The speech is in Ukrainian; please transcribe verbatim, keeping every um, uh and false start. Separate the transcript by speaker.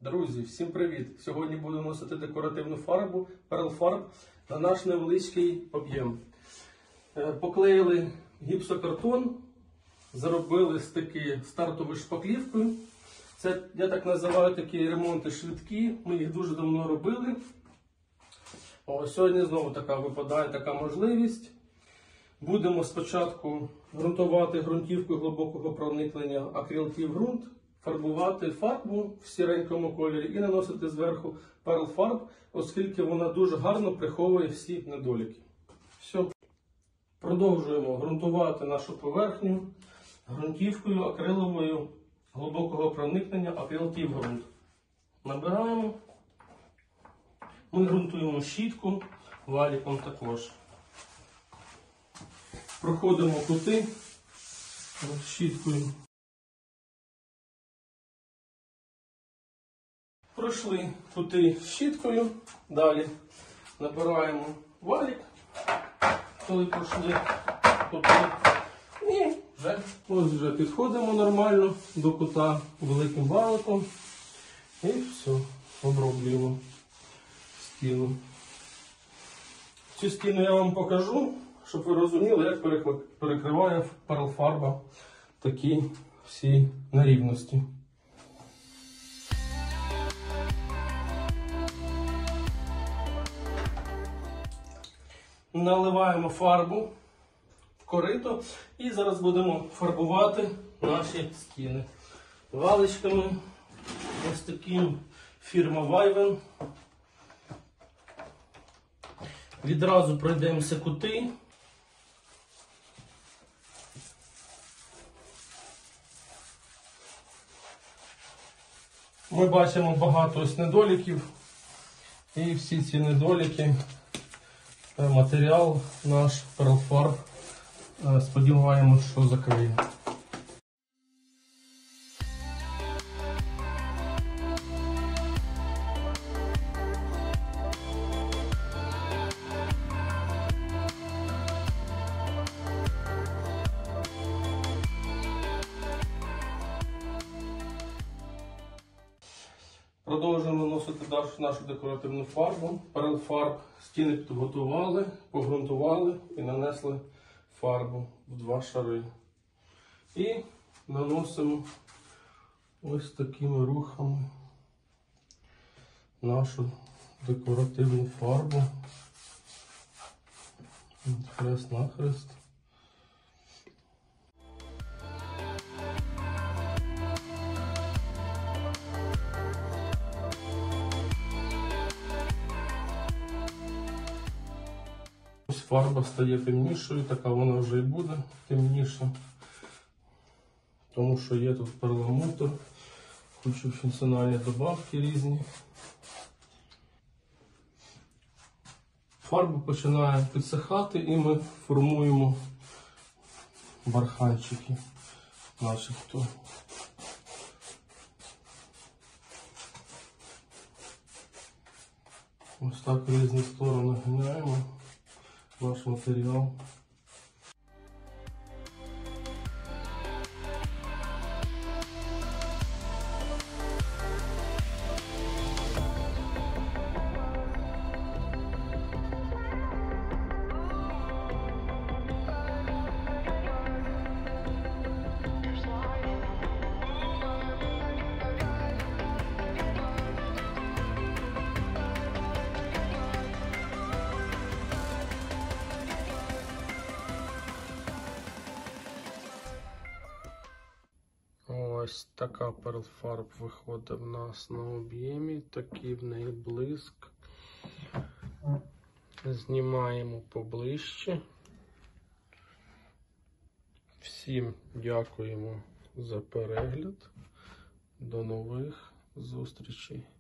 Speaker 1: Друзі, всім привіт! Сьогодні буду носити декоративну фарбу Pearl Farb на наш невеличкий об'єм. Поклеїли гіпсокартон, зробили стики стартовою шпаклівкою. Це, я так називаю, такі ремонти швидкі, ми їх дуже давно робили. О, сьогодні знову така випадає така можливість. Будемо спочатку ґрунтувати ґрунтівкою глибокого проникнення акрилки в ґрунт, фарбувати фарбу в сіренькому кольорі і наносити зверху Pearl Farb, оскільки вона дуже гарно приховує всі недоліки. Все. Продовжуємо ґрунтувати нашу поверхню ґрунтівкою акриловою глибокого проникнення акрилки в ґрунт. Набираємо. Ми ґрунтуємо щітку, валіком також. Проходимо кути щіткою. Пройшли кути щіткою, далі набираємо валік, коли пройшли кути. І вже, ось вже підходимо нормально до кута великим валиком. І все, оброблюємо стіну. Цю стіну я вам покажу, щоб ви розуміли, як перекриває Pearl Farb такі всі нерівності. Наливаємо фарбу в корито і зараз будемо фарбувати наші стіни. Валичками ось таким фірма Wyven. Відразу пройдемося кути. Ми бачимо багато ось недоліків. І всі ці недоліки матеріал наш Pearl Farb, сподіваємось, що закриє. Продовжуємо наносити нашу декоративну фарбу. Pearl Farb. Стіни підготували, погрунтували і нанесли фарбу в два шари. І наносимо ось такими рухами нашу декоративну фарбу. Хрест на хрест. Фарба стає темнішою, така вона вже і буде темніша, тому що є тут перламутр, хочу функціональні добавки різні. Фарба починає підсихати і ми формуємо барханчики начебто. Ось так в різні сторони гинаємо наш матеріал. Ось така Pearl Farb виходить в нас на об'ємі, такий в неї блиск. Знімаємо поближче. Всім дякуємо за перегляд. До нових зустрічей.